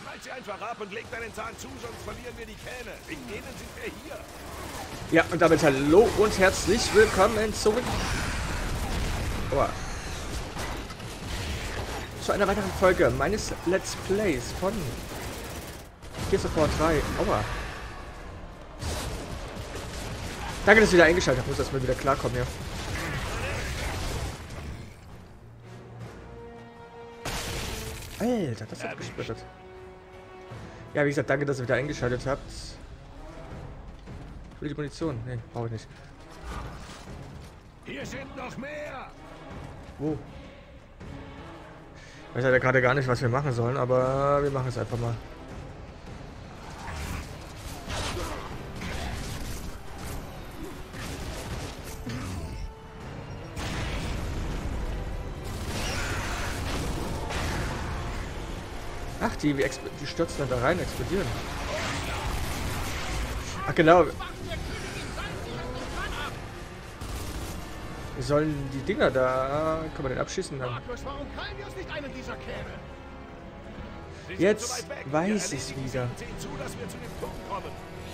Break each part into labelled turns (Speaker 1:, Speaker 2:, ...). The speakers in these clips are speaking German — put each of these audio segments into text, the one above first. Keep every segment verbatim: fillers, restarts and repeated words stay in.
Speaker 1: Schneid sie einfach ab und leg deinen Zahn zu, sonst verlieren wir die Kähne. Wegen denen sind wir hier.
Speaker 2: Ja, und damit hallo und herzlich willkommen zurück oh. zu einer weiteren Folge meines Let's Plays von Gears of War drei. Aua. Danke, dass ihr wieder eingeschaltet habt. Muss erstmal wieder klarkommen, ja. Alter, das hat gesplittert. Ja, wie gesagt, danke, dass ihr wieder eingeschaltet habt. Ich will die Munition. Nee, brauche ich nicht.
Speaker 1: Hier sind noch mehr.
Speaker 2: Wo? Ich weiß ja gerade gar nicht, was wir machen sollen, aber wir machen es einfach mal. Ach, die, die stürzen dann da rein, explodieren. Ach genau. Wir sollen die Dinger da... Können wir den abschießen dann?
Speaker 1: Markus, warum krallen wir uns nicht einen dieser Kähne?
Speaker 2: Jetzt weiß ich es wieder.
Speaker 1: Seht zu, dass wir zu dem Punkt kommen.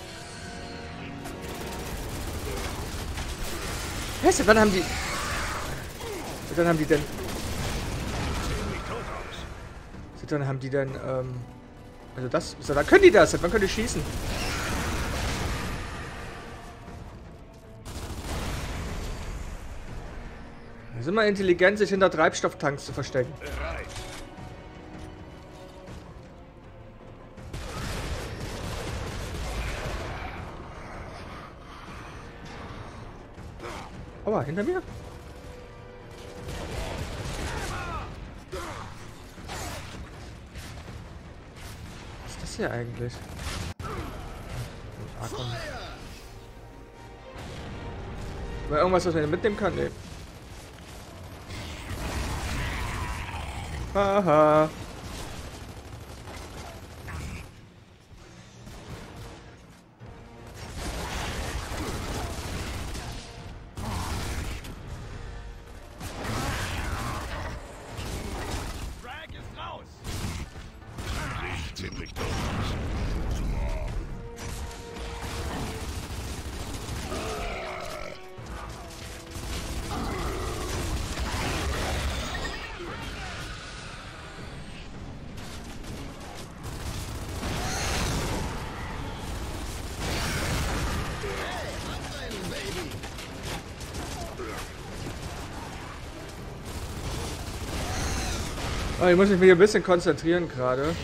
Speaker 2: Hä, seit wann haben die... Seit wann haben die denn... Seit wann haben die denn, ähm... Also das... Seit wann können die das? Seit wann können die schießen? Es ist immer intelligent, sich hinter Treibstofftanks zu verstecken.
Speaker 1: Bereit.
Speaker 2: Aua, hinter mir? Was ist das hier eigentlich? Ah, komm. War irgendwas, was man mitnehmen kann? Nee. Haha.
Speaker 1: Frag ist raus.
Speaker 3: Sieht ziemlich doof aus.
Speaker 2: Oh, ich muss mich hier ein bisschen konzentrieren gerade.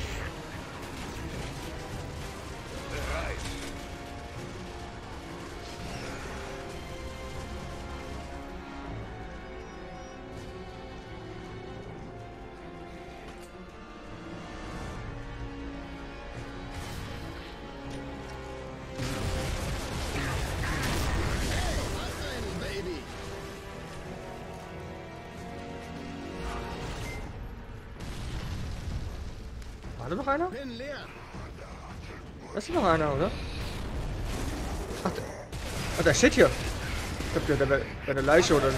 Speaker 2: War da noch einer?
Speaker 1: Bin leer.
Speaker 2: Da ist noch einer, oder? Ach, der, ach, der steht hier. Ich glaub, der wäre eine Leiche, oder?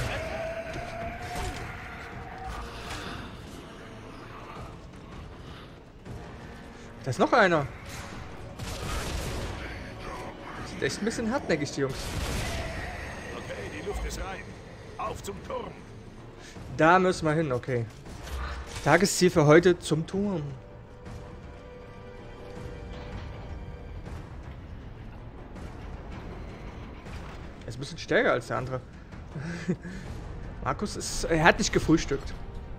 Speaker 2: Da ist noch einer. Sieht echt ein bisschen hartnäckig, die Jungs.
Speaker 1: Okay, die Luft ist rein. Auf zum Turm.
Speaker 2: Da müssen wir hin, okay. Tagesziel für heute zum Turm. Er ist ein bisschen stärker als der andere. Markus ist... Er hat nicht gefrühstückt.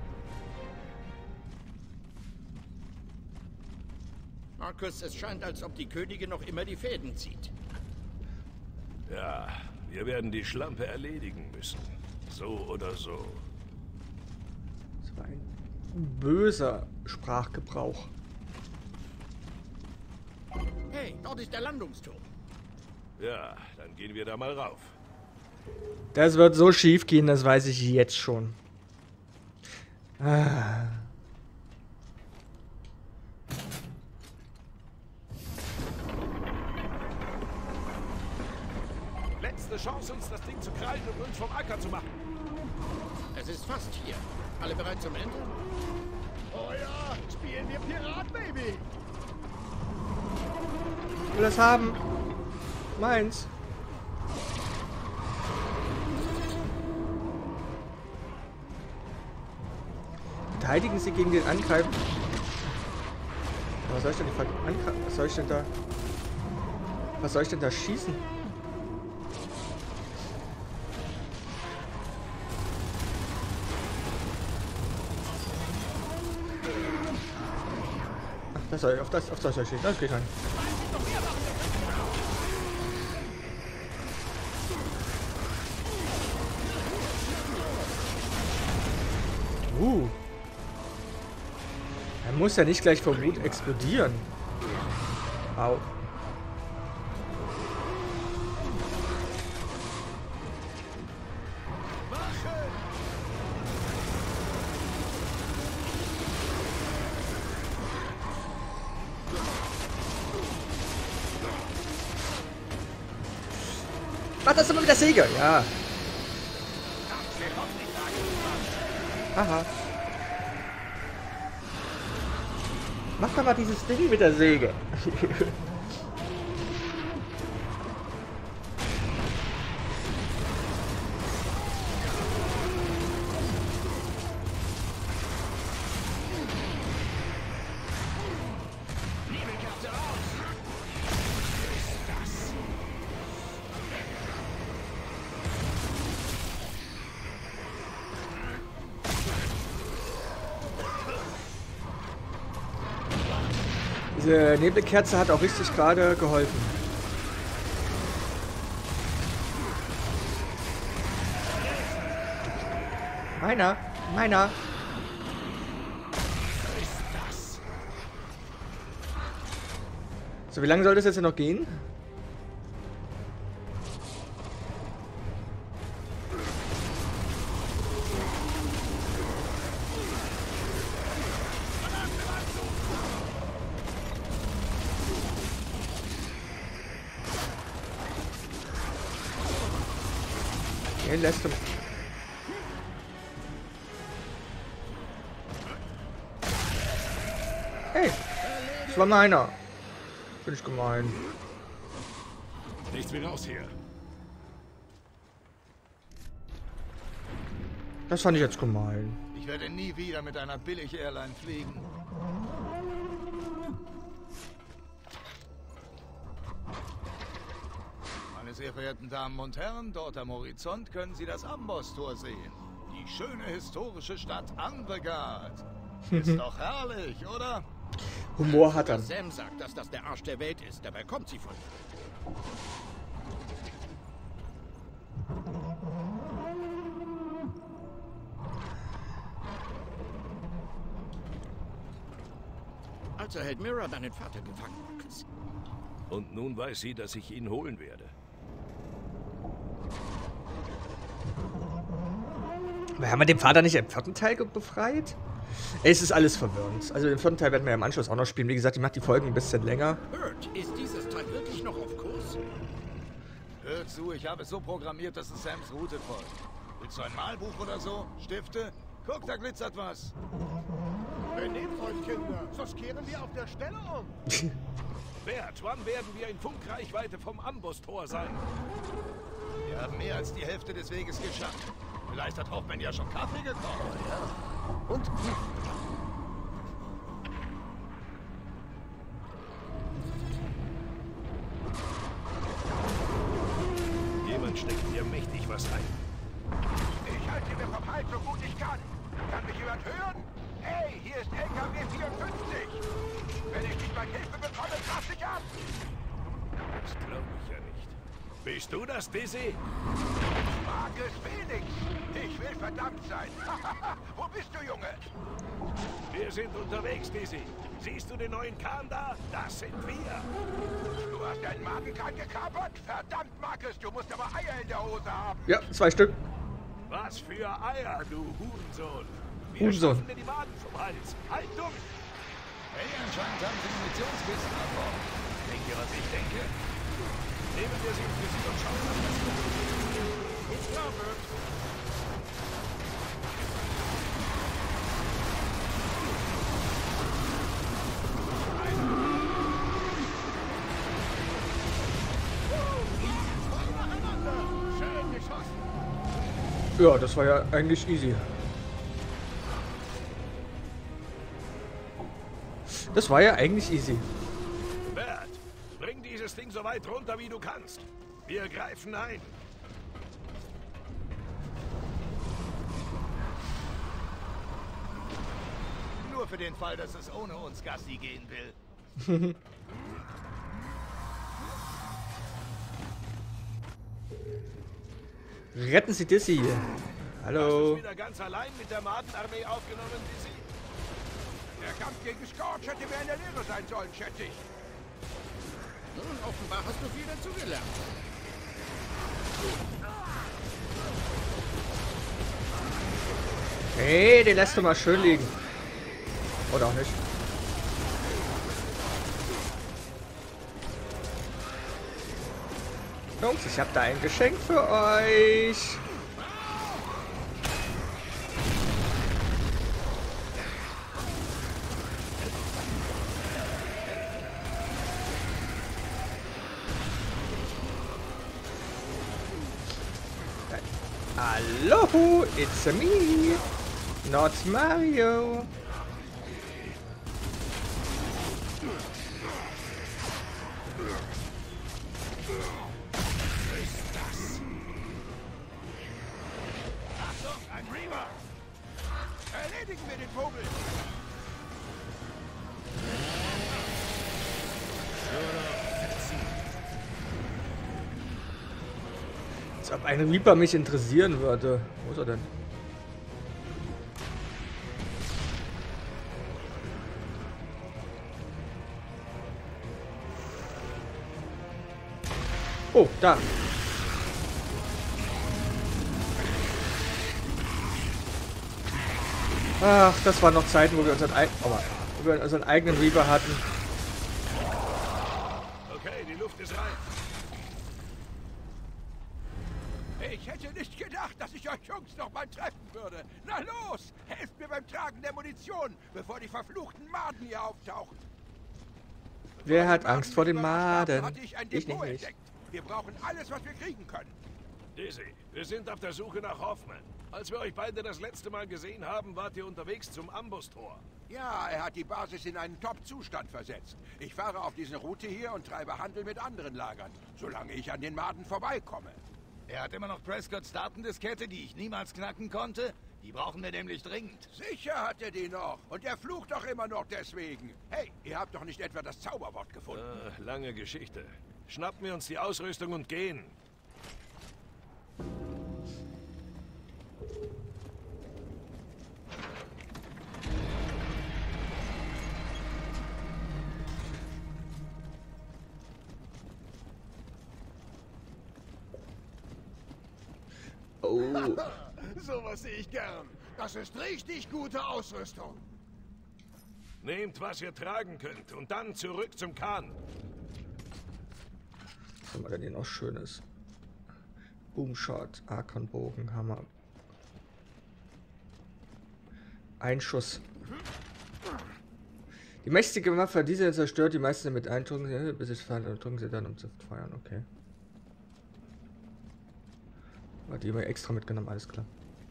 Speaker 4: Markus, es scheint, als ob die Königin noch immer die Fäden zieht.
Speaker 1: Ja, wir werden die Schlampe erledigen müssen. So oder so.
Speaker 2: Das war ein böser Sprachgebrauch.
Speaker 4: Hey, dort ist der Landungsturm.
Speaker 1: Ja, dann gehen wir da mal rauf.
Speaker 2: Das wird so schief gehen, das weiß ich jetzt schon. Ah.
Speaker 1: Letzte Chance, uns das Ding zu krallen und uns vom Acker zu machen.
Speaker 4: Es ist fast hier. Alle bereit zum Ende?
Speaker 1: Oh ja, spielen wir Pirat, Baby!
Speaker 2: Ich will das haben. Meins. Verteidigen Sie gegen den Angreifer. Was soll ich denn angreifen? Was soll ich denn da? Was soll ich denn da schießen? Ach, das soll auf das auf das soll ich schießen. Das geht nicht. Uh. Er muss ja nicht gleich vor Wut explodieren. Au. Mach das immer mit der Säge, ja. Aha. Mach doch mal dieses Ding mit der Säge. Diese Nebelkerze hat auch richtig gerade geholfen. Meiner, meiner. So, wie lange soll das jetzt noch gehen? Den lässt du. Hey, das war meiner. Finde ich gemein.
Speaker 1: Nichts wie raus hier.
Speaker 2: Das fand ich jetzt gemein.
Speaker 3: Ich werde nie wieder mit einer Billig-Airline fliegen. Meine sehr verehrten Damen und Herren, dort am Horizont können Sie das Amboss-Tor sehen. Die schöne historische Stadt Anvegard. Ist doch herrlich, oder?
Speaker 2: Humor hat er.
Speaker 4: Sam sagt, dass das der Arsch der Welt ist. Dabei kommt sie von. Also hält Mira deinen Vater gefangen, Marcus.
Speaker 1: Und nun weiß sie, dass ich ihn holen werde.
Speaker 2: Aber haben wir den Vater nicht im vierten Teil befreit? Ey, es ist alles verwirrend. Also den vierten Teil werden wir ja im Anschluss auch noch spielen. Wie gesagt, ich mache die Folgen ein bisschen länger.
Speaker 4: Hört, ist dieses Teil wirklich noch auf Kurs?
Speaker 3: Hör zu, ich habe es so programmiert, dass es Sams Route folgt. Willst du ein Malbuch oder so? Stifte? Guck, da glitzert was.
Speaker 5: Benehmt euch, Kinder, sonst kehren wir auf der Stelle um.
Speaker 1: Bert, wann werden wir in Funkreichweite vom Amboss-Tor sein?
Speaker 3: Wir haben mehr als die Hälfte des Weges geschafft. Vielleicht hat Hoffmann ja schon Kaffee gekocht. Ja. Und?
Speaker 1: Jemand steckt mir mächtig was ein.
Speaker 5: Ich halte mir vom Hals so gut ich kann. Kann mich jemand hören? Hey, hier ist L K W vierundfünfzig. Wenn ich nicht mal Hilfe bekomme, krass ich ab.
Speaker 1: Das glaube ich ja nicht. Bist du das, Dizzy?
Speaker 5: Marcus Phoenix. Ich will verdammt sein. Wo bist du, Junge?
Speaker 1: Wir sind unterwegs, Dizzy. Siehst du den neuen Kahn da? Das sind wir.
Speaker 5: Du hast deinen Magenkahn gekapert? Verdammt, Marcus, du musst aber Eier in der Hose haben.
Speaker 2: Ja, zwei Stück.
Speaker 1: Was für Eier, du Hurensohn. Wir
Speaker 2: Hurensohn.
Speaker 1: schaffen dir die Waden vom Hals. Halt durch!
Speaker 3: Hey, anscheinend haben Sie Munitionskisten an Bord. Denkt ihr, was ich denke?
Speaker 1: Nehmen wir sie ins Visier und schauen, was das ist.
Speaker 5: Ist klar, Bert.
Speaker 2: Ja, das war ja eigentlich easy. Das war ja eigentlich easy.
Speaker 1: Bert, bring dieses Ding so weit runter, wie du kannst. Wir greifen ein.
Speaker 3: Nur für den Fall, dass es ohne uns Gassi gehen will.
Speaker 2: Retten Sie Dizzy.
Speaker 1: Hast
Speaker 2: Hallo.
Speaker 1: du wieder ganz allein mit der Madenarmee aufgenommen, Dizzy?
Speaker 5: Der Kampf gegen Scorch hätte mir in der Lehre sein sollen, schätze ich.
Speaker 4: Nun, offenbar hast du viel dazugelernt.
Speaker 2: Hey, den lässt du mal schön liegen. Oder auch nicht. Jungs, ich habe da ein Geschenk für euch. Hallo, it's me, not Mario.
Speaker 5: Achtung, ein Reaver! Erledigen wir den Vogel!
Speaker 2: Als ob ein Reaper mich interessieren würde. Wo ist er denn? Oh, da. Ach, das waren noch Zeiten, wo wir unseren, Eig oh, wo wir unseren eigenen Reaper hatten.
Speaker 1: Okay, die Luft ist rein.
Speaker 5: Ich hätte nicht gedacht, dass ich euch Jungs noch mal treffen würde. Na los, helft mir beim Tragen der Munition, bevor die verfluchten Maden hier auftauchen.
Speaker 2: Wer hat Angst vor den Maden?
Speaker 5: Hatte ich ein
Speaker 2: Ich
Speaker 5: Depot
Speaker 2: nicht.
Speaker 5: entdeckt. Wir brauchen alles, was wir kriegen können.
Speaker 1: Dizzy, wir sind auf der Suche nach Hoffman. Als wir euch beide das letzte Mal gesehen haben, wart ihr unterwegs zum Ambustor.
Speaker 5: Ja, er hat die Basis in einen Top-Zustand versetzt. Ich fahre auf diese Route hier und treibe Handel mit anderen Lagern, solange ich an den Maden vorbeikomme.
Speaker 3: Er hat immer noch Prescotts Datendiskette, die ich niemals knacken konnte. Die brauchen wir nämlich dringend.
Speaker 5: Sicher hat er die noch. Und er flucht doch immer noch deswegen. Hey, ihr habt doch nicht etwa das Zauberwort gefunden.
Speaker 1: Äh, lange Geschichte. Schnappen wir uns die Ausrüstung und gehen.
Speaker 2: Oh.
Speaker 5: Sowas sehe ich gern. Das ist richtig gute Ausrüstung.
Speaker 1: Nehmt, was ihr tragen könnt und dann zurück zum Kahn.
Speaker 2: Was haben wir denn hier noch Schönes? Boomshot, Arkanbogen, Hammer. Einschuss. Die mächtige Waffe, diese zerstört die meisten mit Eindrücken, bis es fallen und drücken sie dann, um zu feuern. Okay. War die immer extra mitgenommen, alles klar.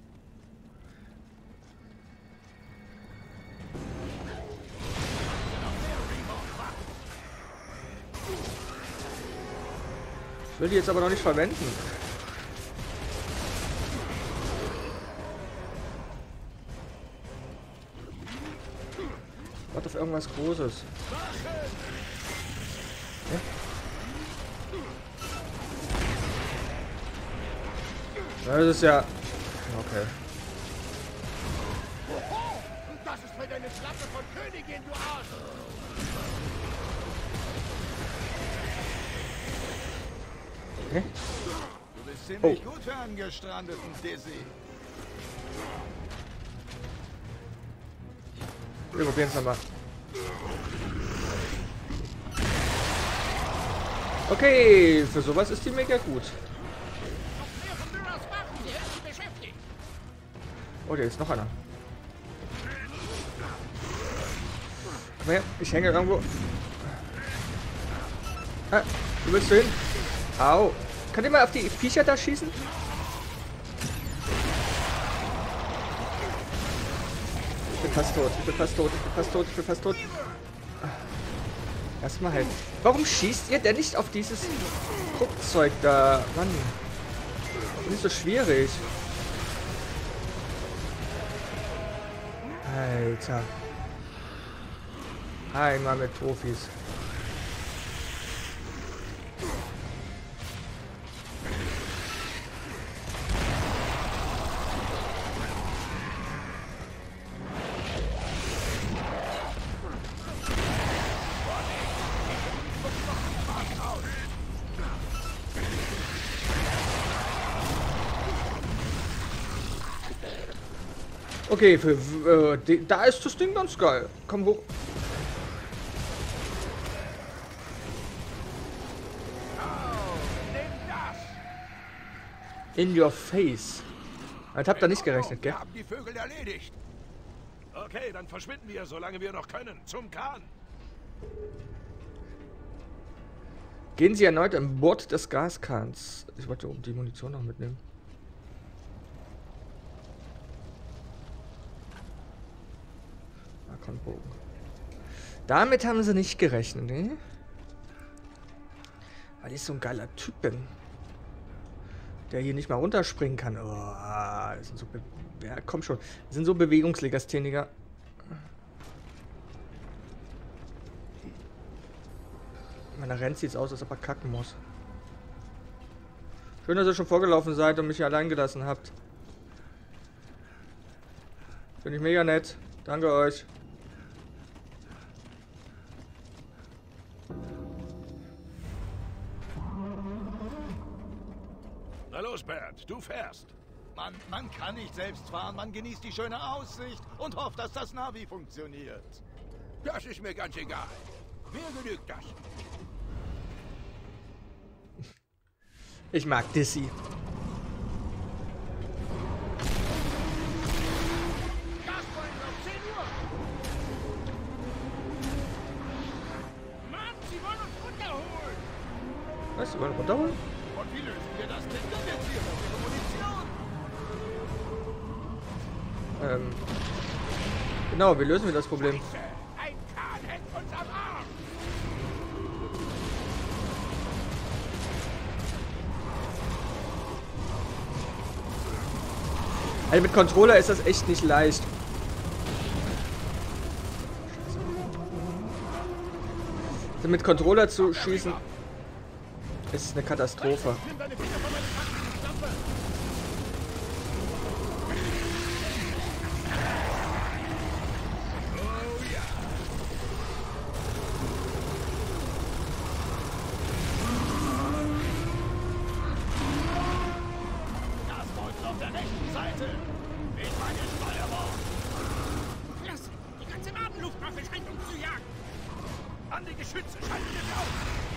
Speaker 2: Ich will die jetzt aber noch nicht verwenden. Warte auf irgendwas Großes. Ja? Das ist ja... Okay.
Speaker 5: Und das ist für deine Schlappe von Königin, du Arsch!
Speaker 2: Okay.
Speaker 3: Du bist ziemlich
Speaker 2: Oh.
Speaker 3: gut für einen gestrandeten Dizzy.
Speaker 2: Wir probieren es nochmal. Okay, für sowas ist die mega gut. Oh, der ist noch einer. Komm her, ich hänge irgendwo. Ah, wo willst du hin? Au. Könnt ihr mal auf die Viecher da schießen? fast tot, ich bin fast tot, ich bin fast tot, ich bin fast tot. Erstmal halt. Warum schießt ihr denn nicht auf dieses Druckzeug da? Mann. Das ist nicht so schwierig. Alter. Einmal mit Profis. Okay, für, äh, die, da ist das Ding ganz geil. Komm hoch. In your face. Ich hab da nicht gerechnet, gell?
Speaker 5: Wir haben die Vögel erledigt.
Speaker 1: Okay, dann verschwinden wir, solange wir noch können. Zum Kahn.
Speaker 2: Gehen Sie erneut an Bord des Gaskahns. Ich wollte oben die Munition noch mitnehmen. Bogen. Damit haben sie nicht gerechnet, ne? Weil ich so ein geiler Typ bin. Der hier nicht mal runterspringen kann. Oh, das sind so Be ja, komm schon. Das sind so Bewegungslegastheniker. Wenn er rennt, sieht es aus, als ob er kacken muss. Schön, dass ihr schon vorgelaufen seid und mich hier allein gelassen habt. Finde ich mega nett. Danke euch.
Speaker 1: Na los, Bert, du fährst.
Speaker 3: Man, man kann nicht selbst fahren, man genießt die schöne Aussicht und hofft, dass das Navi funktioniert.
Speaker 5: Das ist mir ganz egal. Mir genügt das.
Speaker 2: Ich mag Dizzy. Was? Sie wollen runterholen?
Speaker 3: Und wie lösen wir das Ding denn jetzt hier? Ihre Munition?
Speaker 2: Ähm. Genau, wie lösen wir das Problem?
Speaker 5: Ein Kahn hängt uns am Arm.
Speaker 2: Also mit Controller ist das echt nicht leicht. Also mit Controller zu schießen ist eine Katastrophe.
Speaker 5: An die Geschütze, schalten wir auf!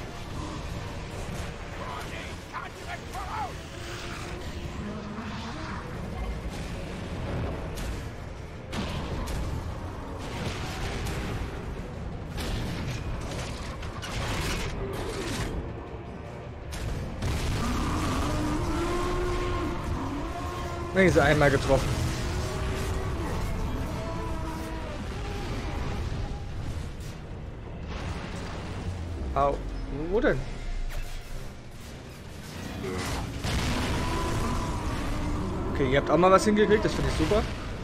Speaker 5: Vorsicht, Kahn direkt voraus!
Speaker 2: Nee, ist einmal getroffen. Au. Wo denn? Okay, ihr habt auch mal was hingekriegt, das finde ich super.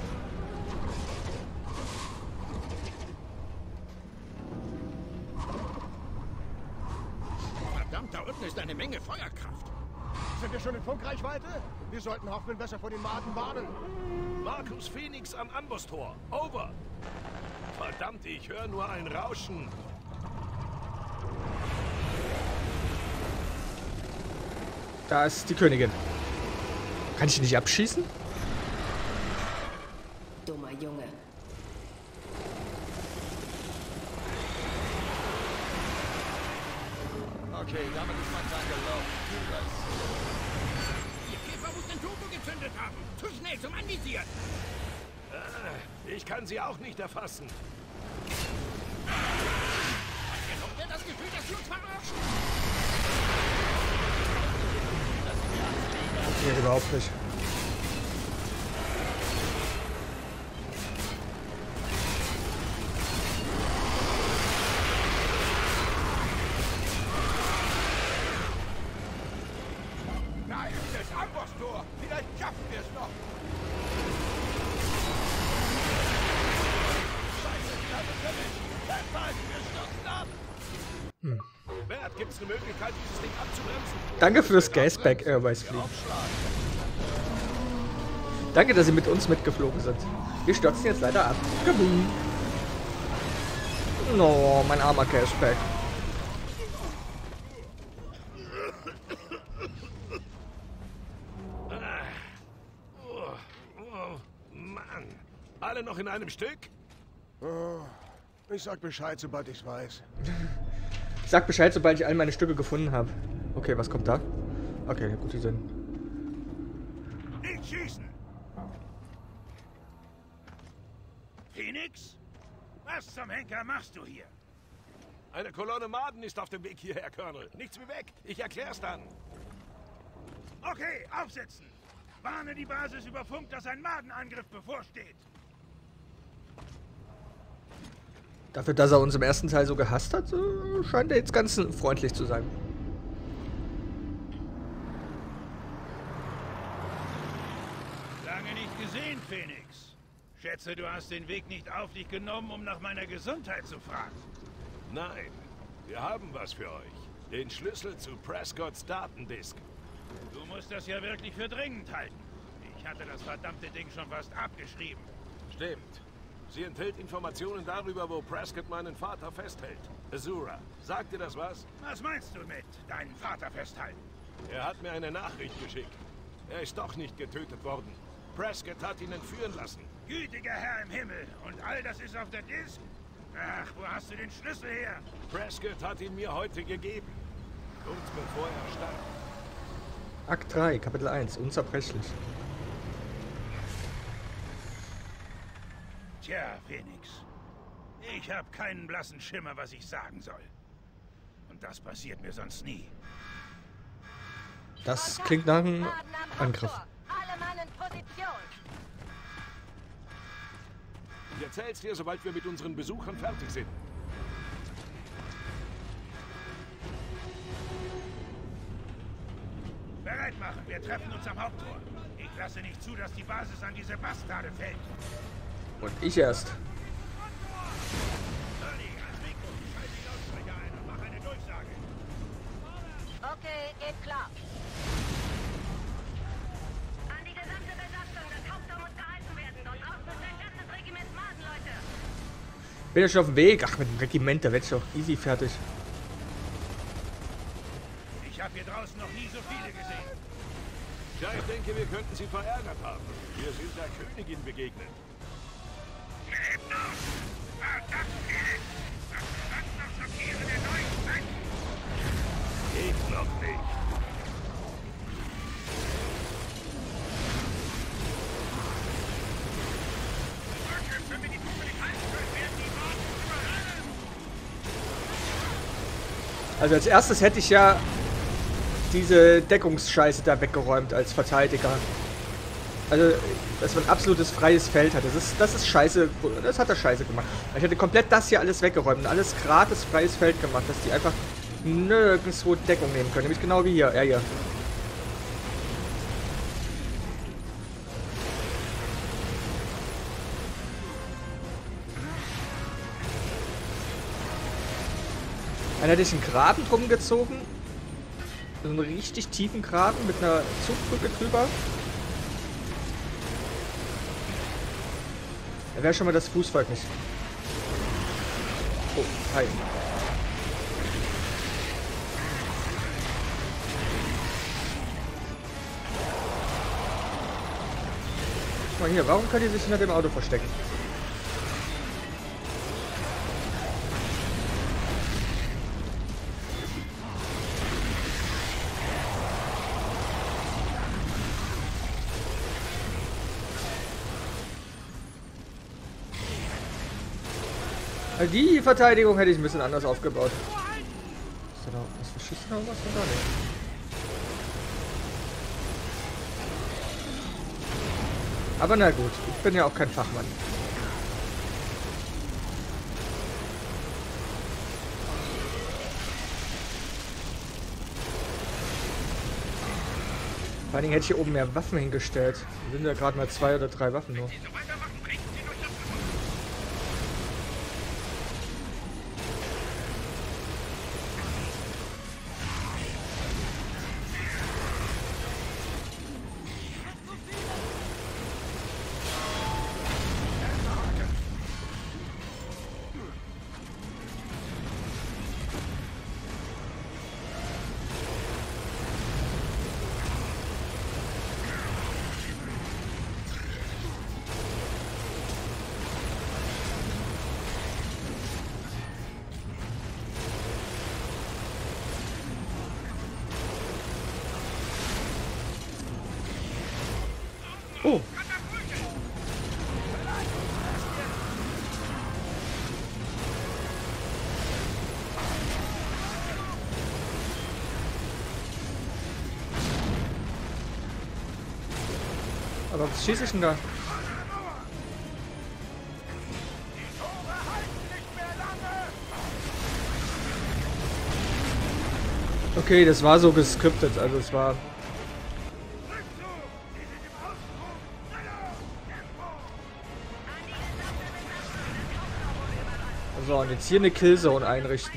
Speaker 5: Verdammt, da unten ist eine Menge Feuerkraft.
Speaker 6: Sind wir schon in Funkreichweite? Wir sollten Hoffmann besser vor den Maden warnen.
Speaker 1: Markus Phoenix am Ambustor. Over. Verdammt, ich höre nur ein Rauschen.
Speaker 2: Da ist die Königin. Kann ich die nicht abschießen?
Speaker 7: Dummer Junge.
Speaker 3: Okay, damit ist mein Tag gelaufen.
Speaker 5: Ihr Käfer muss den Turbo gezündet haben. Zu schnell zum Anvisieren.
Speaker 1: Äh, ich kann sie auch nicht erfassen.
Speaker 5: Habt ihr noch mehr das Gefühl, dass sie uns verarschen?
Speaker 2: Nee, überhaupt nicht.
Speaker 5: schaffen wir es noch.
Speaker 1: Hm. Bert, gibt es eine Möglichkeit, dieses Ding abzubremsen?
Speaker 2: Danke fürs Gasback Airways Fliegen. Danke, dass Sie mit uns mitgeflogen sind. Wir stürzen jetzt leider ab. Kaboom. No, mein armer Gasback.
Speaker 1: Oh, oh, Mann. Alle noch in einem Stück?
Speaker 6: Oh, ich sag Bescheid, sobald ich's weiß.
Speaker 2: Ich sag Bescheid, sobald ich all meine Stücke gefunden habe. Okay, was kommt da? Okay, gut, die sind.
Speaker 5: Nicht schießen! Phoenix? Was zum Henker machst du hier?
Speaker 1: Eine Kolonne Maden ist auf dem Weg hierher, Colonel. Nichts wie weg. Ich erklär's dann.
Speaker 5: Okay, aufsetzen! Warne die Basis über Funk, dass ein Madenangriff bevorsteht.
Speaker 2: Dafür, dass er uns im ersten Teil so gehasst hat, äh, scheint er jetzt ganz freundlich zu sein.
Speaker 5: Lange nicht gesehen, Phoenix. Schätze, du hast den Weg nicht auf dich genommen, um nach meiner Gesundheit zu fragen.
Speaker 1: Nein, wir haben was für euch. Den Schlüssel zu Prescotts Datendisk.
Speaker 5: Du musst das ja wirklich für dringend halten. Ich hatte das verdammte Ding schon fast abgeschrieben.
Speaker 1: Stimmt. Sie enthält Informationen darüber, wo Prescott meinen Vater festhält. Azura, sagt dir das was?
Speaker 5: Was meinst du mit deinen Vater festhalten?
Speaker 1: Er hat mir eine Nachricht geschickt. Er ist doch nicht getötet worden. Prescott hat ihn entführen lassen.
Speaker 5: Gütiger Herr im Himmel. Und all das ist auf der Disk? Ach, wo hast du den Schlüssel her?
Speaker 1: Prescott hat ihn mir heute gegeben. Kurz bevor er starb.
Speaker 2: Akt drei, Kapitel eins, unzerbrechlich.
Speaker 5: Tja, Phoenix. Ich habe keinen blassen Schimmer, was ich sagen soll. Und das passiert mir sonst nie.
Speaker 2: Das klingt nach einem Angriff.
Speaker 7: Alle Mann in Position.
Speaker 1: Ich erzähl's dir, sobald wir mit unseren Besuchern fertig sind.
Speaker 5: Bereit machen, wir treffen uns am Haupttor. Ich lasse nicht zu, dass die Basis an diese Bastarde fällt.
Speaker 2: Und ich erst.
Speaker 5: Sonny, ans Mikro, schalt die Lautsprecher ein und mach eine Durchsage.
Speaker 7: Okay, geht klar. An die gesamte Besatzung, das Haupttor muss gehalten werden. Dort draußen ist ein ganzes Regiment Madenleute.
Speaker 2: Bin ja schon auf dem Weg. Ach, mit dem Regiment, da werd ich doch easy fertig.
Speaker 5: Ich habe hier draußen noch nie so viele gesehen.
Speaker 1: Ja, ich denke, wir könnten sie verärgert haben. Wir sind der Königin begegnet. Geht noch nicht.
Speaker 2: Also als erstes hätte ich ja diese Deckungsscheiße da weggeräumt als Verteidiger. Also, dass man ein absolutes freies Feld hat. Das ist, das ist scheiße. Das hat er scheiße gemacht. Ich hätte komplett das hier alles weggeräumt und alles gratis freies Feld gemacht, dass die einfach nirgendwo Deckung nehmen können. Nämlich genau wie hier. Er hier. Dann hätte ich einen Graben drum gezogen. So einen richtig tiefen Graben mit einer Zugbrücke drüber. Da wäre schon mal das Fußvolk nicht. Oh, hi. Guck mal hier, warum können die sich hinter dem Auto verstecken? Die Verteidigung hätte ich ein bisschen anders aufgebaut. Ist da noch was verschissen oder was? Oder nicht? Aber na gut, ich bin ja auch kein Fachmann. Vor allen Dingen hätte ich hier oben mehr Waffen hingestellt. Da sind ja gerade mal zwei oder drei Waffen nur. Oh! Aber was schieße ich denn da? Okay, das war so gescriptet, also es war... So, und jetzt hier eine Killzone einrichten.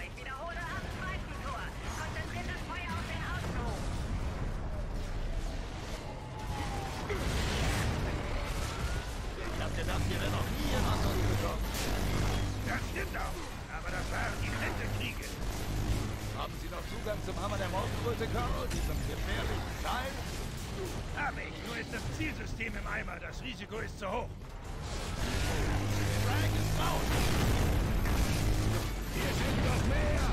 Speaker 5: Das stimmt auch, aber das waren die Kräftekriege.
Speaker 3: Haben Sie noch Zugang zum Hammer der Morgenröte, Caro? Diesem gefährlichen Teil?
Speaker 5: Habe ich, nur ist das Zielsystem im Eimer. Das Risiko ist zu hoch.
Speaker 3: Dragon raus!
Speaker 5: Hier sind noch mehr!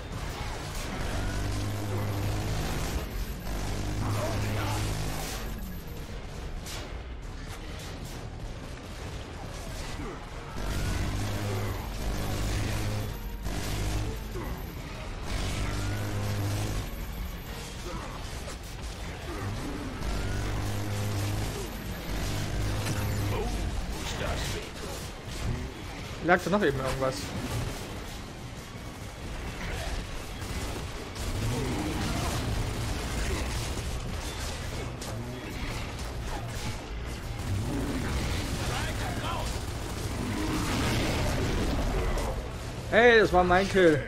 Speaker 2: Lag da noch eben irgendwas? Hey, das war mein Kill.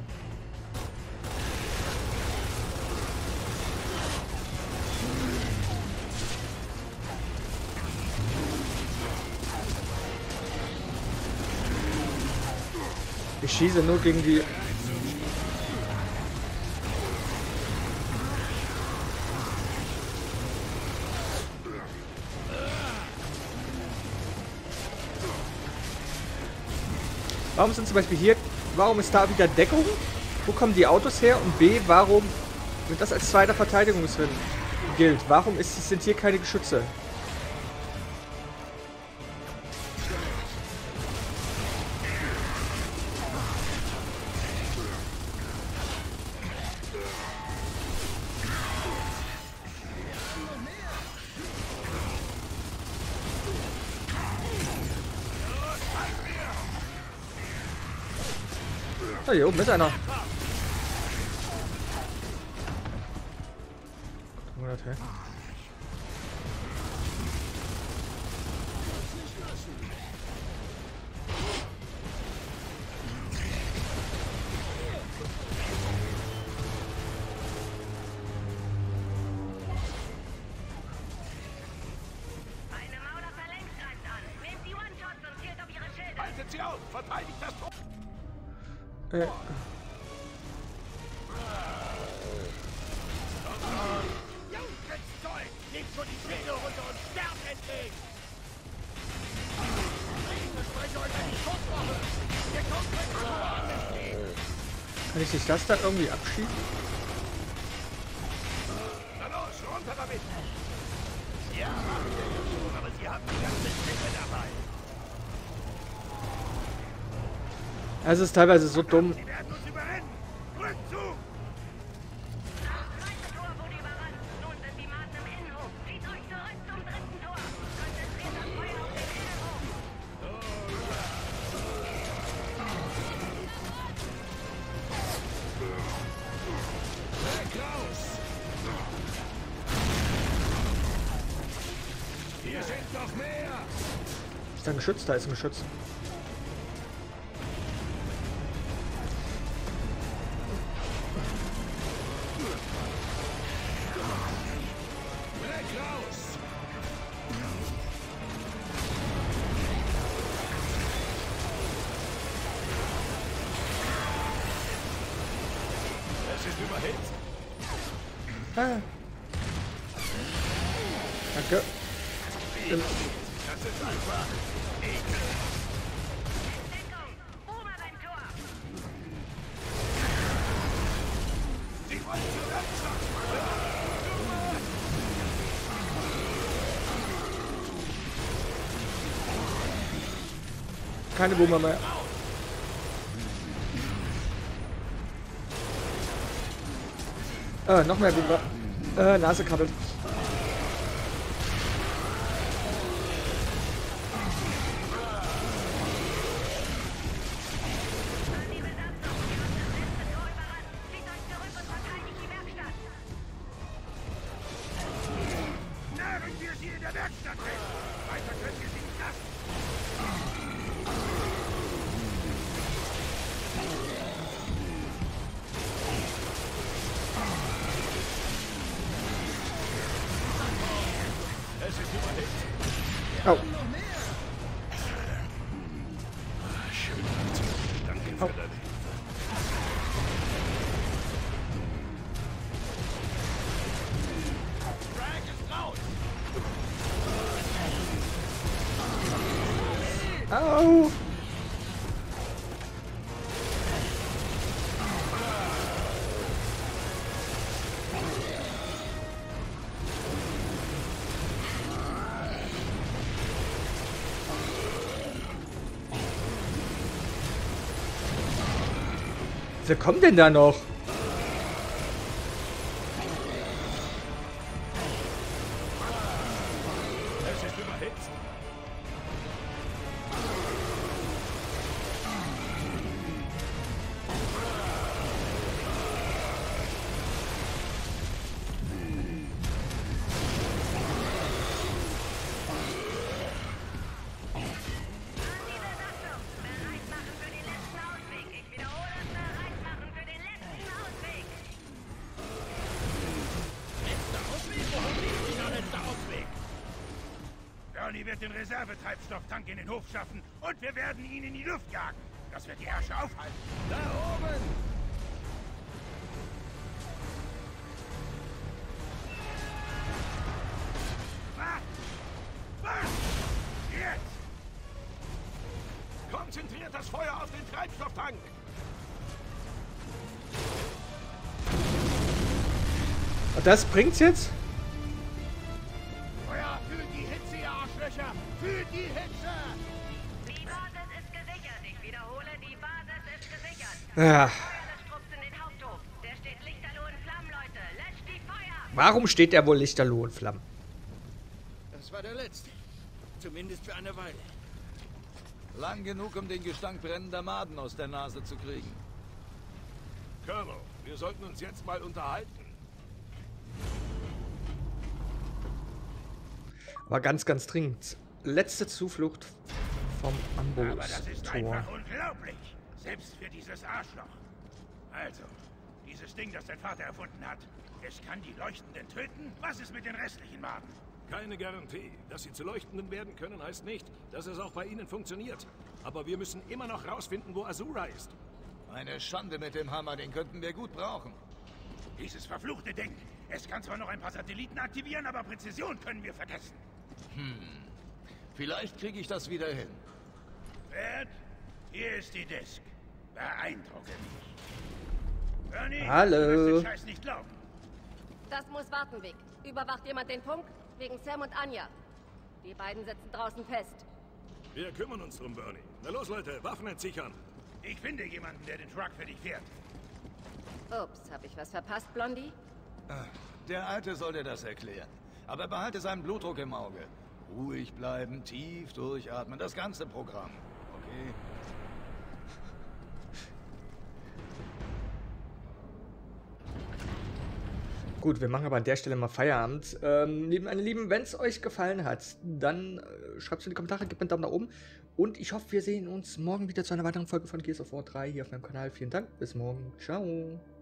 Speaker 2: Ich schieße nur gegen die... Warum sind zum Beispiel hier... Warum ist da wieder Deckung? Wo kommen die Autos her? Und B, warum wird das als zweiter Verteidigungsring gilt? Warum ist, sind hier keine Geschütze? Oh, hier oben ist einer. Hä?
Speaker 7: Eine Maulerverlängst greift an. Nehmt die One-Shots und zielt auf ihre Schilde.
Speaker 5: Haltet sie auf! Verteidigt das Tor!
Speaker 2: Äh.
Speaker 5: Zeug! Legt schon die Schilde runter und sterbt endlich! Ich spreche euch an die Schusswache! Ihr kommt mit Tor!
Speaker 2: Kann ich nicht das da irgendwie abschießen?
Speaker 5: Na los, runter damit! Ja, aber sie haben die ganze Stimme dabei!
Speaker 2: Es ist teilweise so dumm.
Speaker 5: Sie werden uns überrennen! Rückt zu!
Speaker 7: Das zweite Tor wurde überrannt. Nun sind die Maden im Innenhof. Zieht euch zurück zum dritten Tor. Konzentriert das Feuer auf den Innenhof.
Speaker 5: Weg raus!
Speaker 2: Ist da ein Geschütz? Da ist ein Geschütz.
Speaker 1: Es ist überhitzt.
Speaker 2: Ah. Danke. Ähm,
Speaker 1: Das ist einfach ekel.
Speaker 7: Deckung! Ober beim Tor!
Speaker 1: Sie wollen zusammen.
Speaker 2: keine Boomer mehr. Äh, noch mehr Boomer. Äh, Nase krabbelt.
Speaker 7: Die Besatzung! Wir haben das letzte Tor überrannt! Zieht euch zurück und verteidigt die Werkstatt!
Speaker 5: Nageln wir sie in der Werkstatt fest! Weiter können wir sie nicht lassen!
Speaker 1: Es ist überhitzt.
Speaker 2: Oh.
Speaker 1: Schön. Danke für
Speaker 2: Au.
Speaker 1: deine Hilfe.
Speaker 5: Frank ist raus!
Speaker 2: Au. Wer kommt denn da noch?
Speaker 1: Es ist überhitzt.
Speaker 7: An die Besatzung! Bereit machen für den letzten Ausweg! Ich wiederhole, bereit machen für den letzten Ausweg!
Speaker 5: Letzter Ausweg? Wohin liegt dieser letzte Ausweg? Bernie wird den Reservetreibstofftank in den Hof schaffen und wir werden ihn in die Luft jagen. Das wird die Ärsche aufhalten.
Speaker 1: Da oben.
Speaker 5: Was? Was? Jetzt!
Speaker 1: Konzentriert das Feuer auf den Treibstofftank.
Speaker 2: Und das bringt's jetzt?
Speaker 5: Feuer für die Hitze, ihr Arschlöcher! Für die Hitze!
Speaker 7: Die Basis ist gesichert! Ich wiederhole, die Basis ist gesichert!
Speaker 2: Ja.
Speaker 7: Feuerlöschtrupps in den Haupthof! Der steht lichterloh in Flammen, Leute! Löscht die Feuer!
Speaker 2: Warum steht der wohl lichterloh in Flammen?
Speaker 4: Das war der letzte. Zumindest für eine Weile.
Speaker 3: Lang genug, um den Gestank brennender Maden aus der Nase zu kriegen.
Speaker 1: Colonel, wir sollten uns jetzt mal unterhalten.
Speaker 2: Aber ganz, ganz dringend. Letzte Zuflucht vom
Speaker 5: Aber das ist
Speaker 2: Ambos-Tor.
Speaker 5: einfach unglaublich. Selbst für dieses Arschloch. Also, dieses Ding, das dein Vater erfunden hat. Es kann die Leuchtenden töten? Was ist mit den restlichen Maden?
Speaker 1: Keine Garantie. Dass sie zu Leuchtenden werden können, heißt nicht, dass es auch bei ihnen funktioniert. Aber wir müssen immer noch rausfinden, wo Azura ist.
Speaker 3: Eine Schande mit dem Hammer, den könnten wir gut brauchen.
Speaker 5: Dieses verfluchte Ding. Es kann zwar noch ein paar Satelliten aktivieren, aber Präzision können wir vergessen.
Speaker 3: Vielleicht kriege ich das wieder hin.
Speaker 5: Bert, hier ist die Disk. Beeindrucke mich. Bernie,
Speaker 2: Hallo.
Speaker 5: du wirst den Scheiß nicht glauben.
Speaker 8: Das muss warten, Vic. Überwacht jemand den Punkt? Wegen Sam und Anja. Die beiden sitzen draußen fest.
Speaker 1: Wir kümmern uns drum, Bernie. Na los, Leute, Waffen entsichern.
Speaker 5: Ich finde jemanden, der den Truck für dich fährt.
Speaker 8: Ups, hab ich was verpasst, Blondie?
Speaker 3: Der Alte soll dir das erklären. Aber behalte seinen Blutdruck im Auge. Ruhig bleiben, tief durchatmen, das ganze Programm. Okay?
Speaker 2: Gut, wir machen aber an der Stelle mal Feierabend. Ähm, meine Lieben, wenn es euch gefallen hat, dann äh, schreibt es in die Kommentare, gebt einen Daumen nach oben. Und ich hoffe, wir sehen uns morgen wieder zu einer weiteren Folge von Gears of War drei hier auf meinem Kanal. Vielen Dank, bis morgen. Ciao.